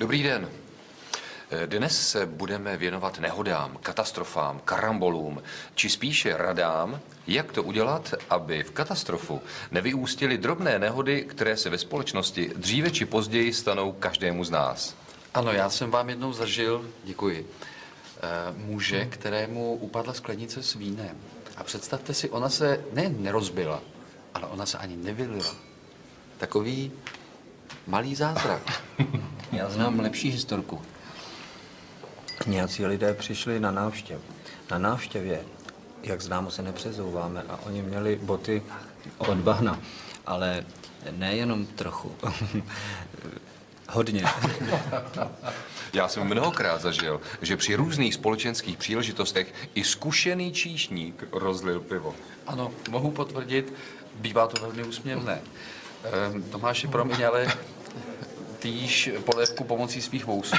Dobrý den. Dnes se budeme věnovat nehodám, katastrofám, karambolům, či spíše radám, jak to udělat, aby v katastrofu nevyústily drobné nehody, které se ve společnosti dříve či později stanou každému z nás. Ano, já jsem vám jednou zažil, děkuji, muže, kterému upadla sklenice s vínem. A představte si, ona se nerozbila, ale ona se ani nevylila. Takový malý zázrak. Já znám lepší historku. Nějací lidé přišli na návštěvu. Na návštěvě, jak známo, se nepřezouváme a oni měli boty od bahna, ale nejenom trochu. Hodně. Já jsem mnohokrát zažil, že při různých společenských příležitostech i zkušený číšník rozlil pivo. Ano, mohu potvrdit, bývá to velmi úsměvné. Tomáši, promiň, ale ty jíš polévku pomocí svých vousů.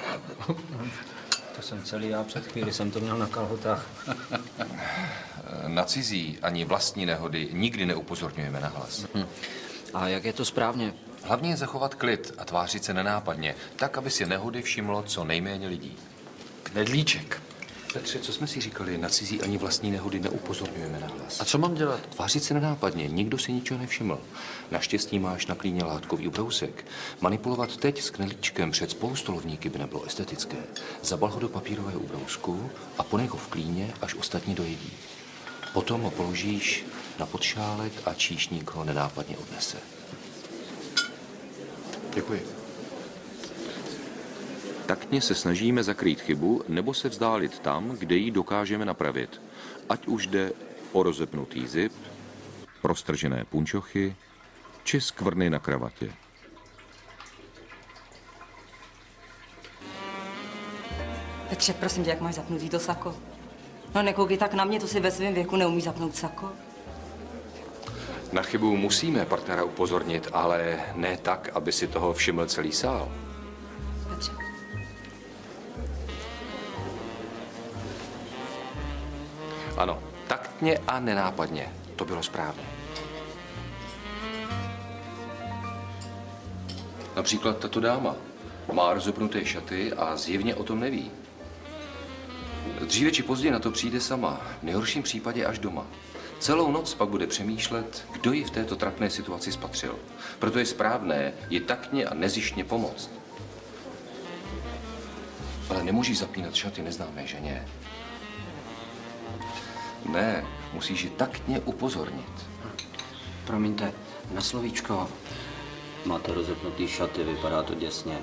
To jsem celý já, před chvíli jsem to měl na kalhotách. Na cizí ani vlastní nehody nikdy neupozorňujeme na hlas. A jak je to správně? Hlavně je zachovat klid a tvářit se nenápadně, tak, aby si nehody všimlo co nejméně lidí. Knedlíček. Petře, co jsme si říkali, na cizí ani vlastní nehody neupozorňujeme na hlas. A co mám dělat? Tvářit se nenápadně, nikdo si ničeho nevšiml. Naštěstí máš na klíně látkový ubrousek. Manipulovat teď s knedlíčkem před spolustolovníky by nebylo estetické. Zabal ho do papírového ubrousku a ponech ho v klíně, až ostatní dojedí. Potom ho položíš na podšálek a číšník ho nenápadně odnese. Děkuji. Taktně se snažíme zakrýt chybu nebo se vzdálit tam, kde ji dokážeme napravit. Ať už jde o rozepnutý zip, roztržené punčochy či skvrny na kravatě. Petře, prosím tě, jak máš zapnutý to sako? No nekoukej tak na mě, to si ve svém věku neumí zapnout sako. Na chybu musíme partnera upozornit, ale ne tak, aby si toho všiml celý sál. Petře. Ano, taktně a nenápadně. To bylo správně. Například tato dáma má rozepnuté šaty a zjevně o tom neví. Dříve či později na to přijde sama, v nejhorším případě až doma. Celou noc pak bude přemýšlet, kdo ji v této trapné situaci spatřil. Proto je správné ji taktně a nezištně pomoct. Ale nemůžeš zapínat šaty neznámé ženě. Ne, musíš ji taktně upozornit. Promiňte, na slovíčko. Máte rozepnutý šaty, vypadá to děsně.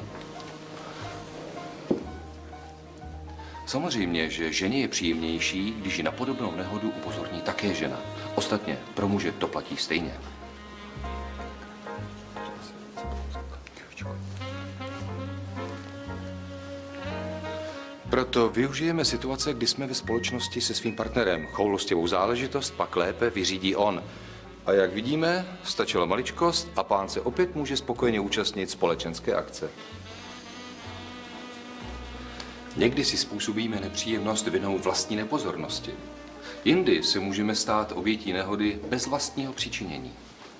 Samozřejmě, že ženě je příjemnější, když ji na podobnou nehodu upozorní také žena. Ostatně pro muže to platí stejně. Proto využijeme situace, kdy jsme ve společnosti se svým partnerem. Choulostivou záležitost pak lépe vyřídí on. A jak vidíme, stačila maličkost a pán se opět může spokojeně účastnit společenské akce. Někdy si způsobíme nepříjemnost vinou vlastní nepozornosti. Jindy se můžeme stát obětí nehody bez vlastního přičinění.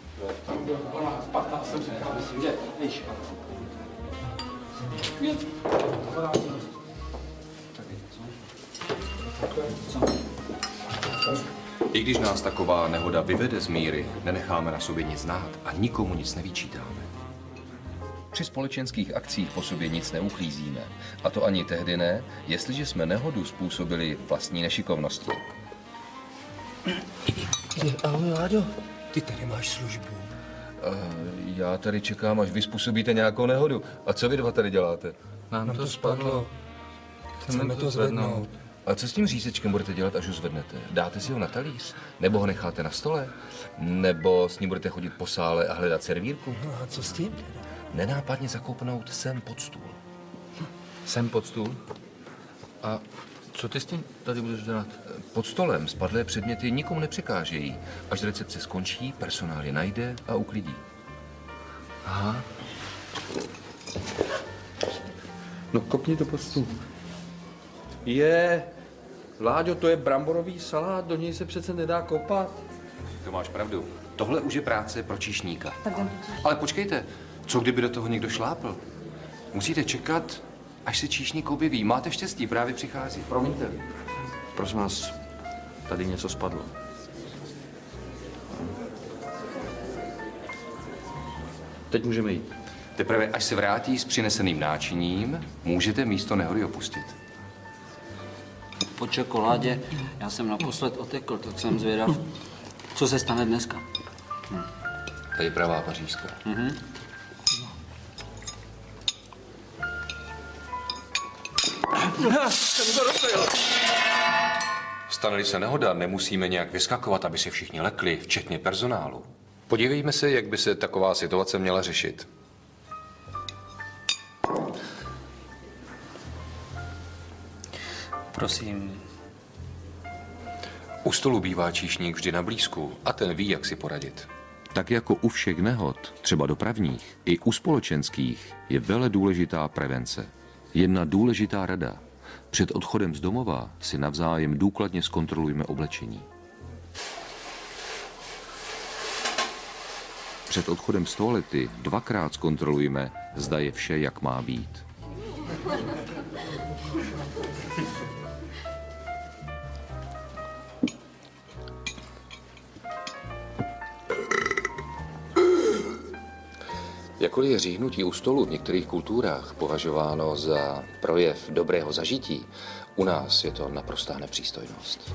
I když nás taková nehoda vyvede z míry, nenecháme na sobě nic znát a nikomu nic nevyčítáme. Při společenských akcích po sobě nic neuklízíme. A to ani tehdy ne, jestliže jsme nehodu způsobili vlastní nešikovností. Ahoj, Láďo, ty tady máš službu. Já tady čekám, až vy způsobíte nějakou nehodu. A co vy dva tady děláte? Nám to spadlo. Chceme to zvednout. A co s tím řízečkem budete dělat, až ho zvednete? Dáte si ho na talíř? Nebo ho necháte na stole? Nebo s ním budete chodit po sále a hledat servírku? No a co s tím teda? Nenápadně zakoupnout sem pod stůl. Sem pod stůl. A co ty s tím tady budeš dělat? Pod stolem spadlé předměty nikomu nepřekážejí. Až recepce skončí, personál je najde a uklidí. Aha. No kopni to pod stůl. Láďo, to je bramborový salát, do něj se přece nedá kopat. To máš pravdu. Tohle už je práce pro číšníka. Tak jdem. Ale počkejte, co kdyby do toho někdo šlápl? Musíte čekat, až se číšník objeví. Máte štěstí, právě přichází. Promiňte. Prosím vás, tady něco spadlo. Teď můžeme jít. Teprve až se vrátí s přineseným náčiním, můžete místo nehody opustit. Po čokoládě já jsem naposled otekl, tak jsem zvědav, co se stane dneska. Tady pravá pařížská. Stane-li se nehoda, nemusíme nějak vyskakovat, aby se všichni lekli, včetně personálu. Podívejme se, jak by se taková situace měla řešit. Prosím. U stolu bývá číšník vždy na blízku a ten ví, jak si poradit. Tak jako u všech nehod, třeba dopravních, i u společenských, je vele důležitá prevence. Jedna důležitá rada. Před odchodem z domova si navzájem důkladně zkontrolujme oblečení. Před odchodem z toalety dvakrát zkontrolujme, zda je vše, jak má být. Jakkoliv je říhnutí u stolu v některých kulturách považováno za projev dobrého zažití, u nás je to naprostá nepřístojnost.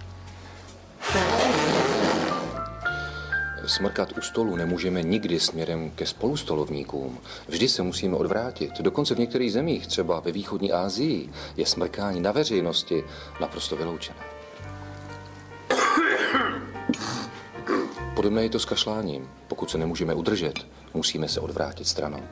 Smrkat u stolu nemůžeme nikdy směrem ke spolustolovníkům. Vždy se musíme odvrátit. Dokonce v některých zemích, třeba ve východní Asii, je smrkání na veřejnosti naprosto vyloučené. Podobné je to s kašláním. Pokud se nemůžeme udržet, musíme se odvrátit stranou.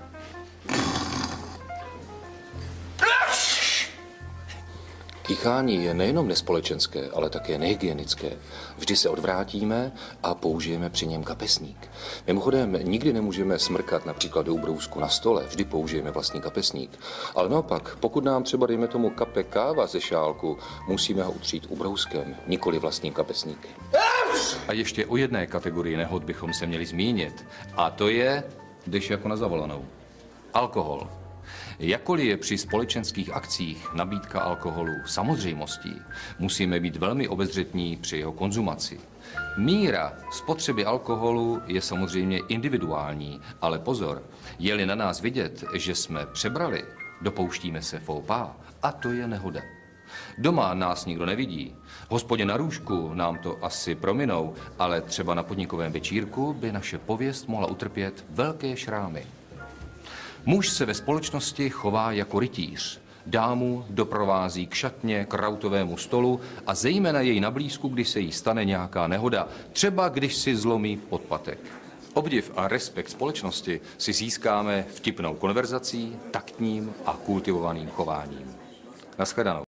Kýchání je nejenom nespolečenské, ale také nehygienické. Vždy se odvrátíme a použijeme při něm kapesník. Mimochodem, nikdy nemůžeme smrkat například do ubrousku na stole, vždy použijeme vlastní kapesník. Ale naopak, pokud nám třeba, dejme tomu, kape káva ze šálku, musíme ho utřít ubrouskem, nikoli vlastním kapesníkem. A ještě o jedné kategorii nehod bychom se měli zmínit. A to je, když jako na zavolanou. Alkohol. Jakkoliv je při společenských akcích nabídka alkoholu samozřejmostí, musíme být velmi obezřetní při jeho konzumaci. Míra spotřeby alkoholu je samozřejmě individuální, ale pozor, je-li na nás vidět, že jsme přebrali, dopouštíme se faux pas, a to je nehoda. Doma nás nikdo nevidí. V hospodě na růžku nám to asi prominou, ale třeba na podnikovém večírku by naše pověst mohla utrpět velké šrámy. Muž se ve společnosti chová jako rytíř. Dámu doprovází k šatně, k rautovému stolu a zejména jej na blízku, když se jí stane nějaká nehoda, třeba když si zlomí podpatek. Obdiv a respekt společnosti si získáme vtipnou konverzací, taktním a kultivovaným chováním. Naschledanou.